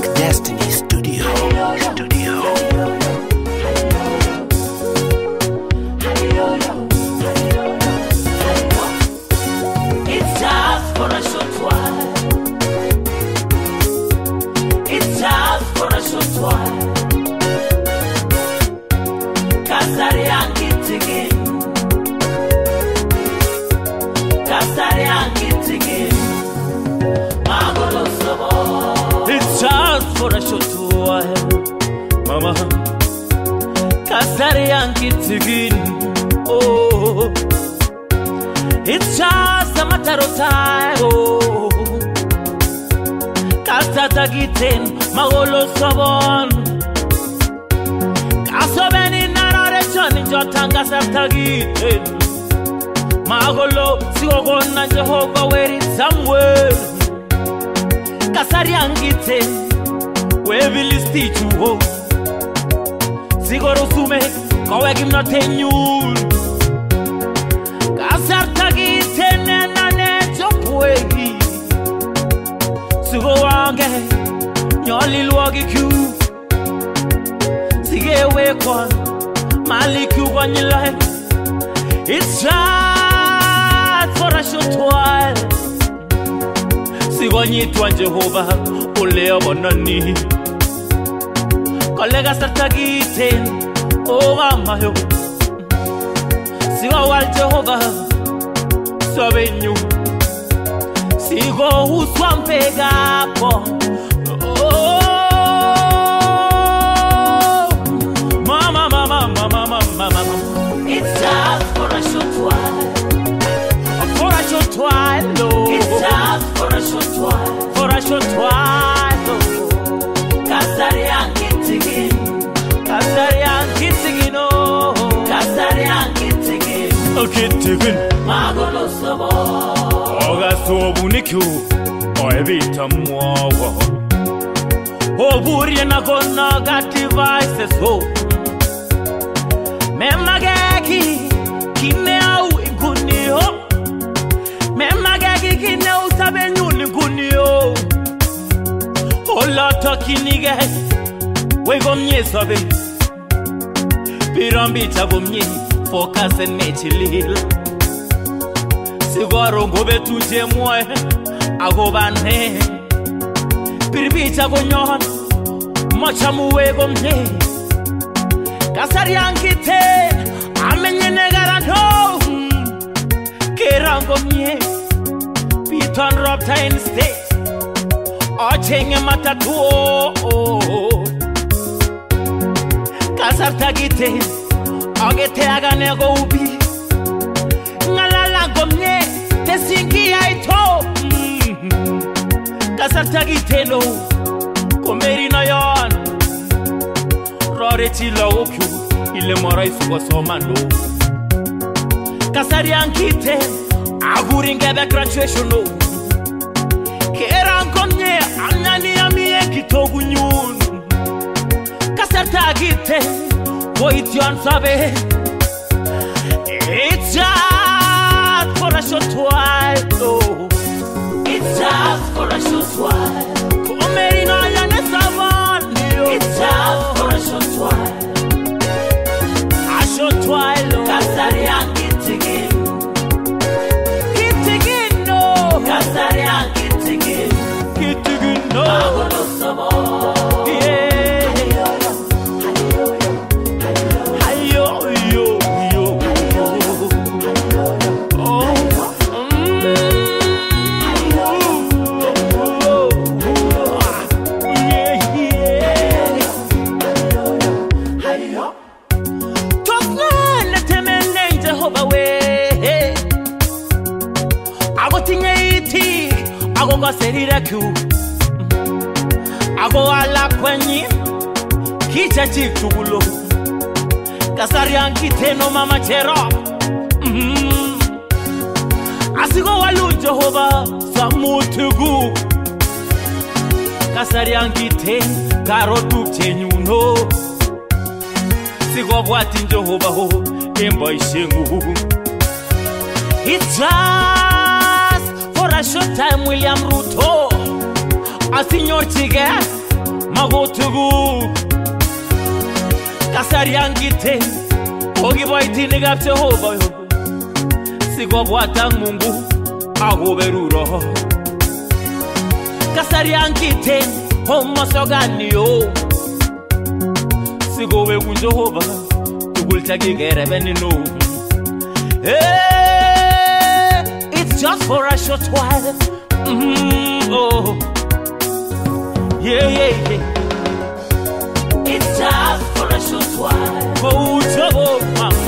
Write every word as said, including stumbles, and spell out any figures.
Destiny Studio. Studio. It's just for a short while. It's just for a short while. Kasaryan kiten. Kasaryan kiten. Magolo sobo. It's just for a short while, Mama. Kasaryan kiten. Oh, it's just a matter of time. Oh, Kasata kiten. Magolo sobon. Kasobeni narration jotanga sartagiten. Magolo sigogona Jehovah where it's somewhere. Kasaryan kiten. Where will it teach you? Oh, sigoro sume kowe gim not tenyul. Kasartagiten nane jopwegi. Sigo wange nyoli luogi ku. Sige wekwa maliku wanyilai. It's just for a short while. Sigo nyitwa Jehovah oleo bonani. Kolega sartagiten oh mama yo. Sigo wal Jehovah sobenyu. Sigo uswampega po. Oh mama mama mama mama. It's just for a short while. For a short while, no. It's just for a short while. For a short while, no. Kasaryan kiten. Kasaryan kiten, no. Kasaryan kiten. Kiten. Magolo sobo. Oga sobu niku. Oebita mwawa. Oburi na kona got devices ho. Memageki kine au ikunio. Memageki kine usabenyu likunio. Ola tokinige we gomnye sobe. Pirambi chagomnye focus and nechilil. Sigoro ngobe tuje mwe agobane. Pirbi chagonyon mocha muwe gomnye. Kasaryan kiten amenye negaranto. Kerango mye Piton Robta in state Ochenge matatuo. Kasartagiten Ogete aganego ubi. Ngalala gomye Tesingi aito. Kasartagiteno Komeri na yon Rore chila okyu ile morai suwa somando. Kasaryan kiten aguringebe graduation no. Keran konye amnani amie kitogu nyun. Kasartagiten voityon sabe. It's just for a short while, no. It's just for a short while. Komeri na yana savan. It's just for a short while. A short while, no. Kasaryan kiten. Kiten, no. Kasaryan kiten. Kiten, no. Magolo sobo. Yeah. Ago serira ku Ago ala kwenye Kicha chikulo Kasaryan kiteno mama chero. mm. Asigo walu Jehovah samutugu. Kasaryan kiten karotu chenyuno. Sigo bwati Jehovah ho emba ishengu. It's just for a short time, William Ruto. A senior chiga, magotugu Kasaryan kiten ogiboitinik ab Jehova sikobwat ak Mungu akoberuro Kasaryan kiten homosoganio sikoweku Jehova tugul chekikerebenino. Hey, it's just for a short while. Mm-hmm, oh, yeah, yeah, yeah. It's just for a short while. Oh, Jehovah.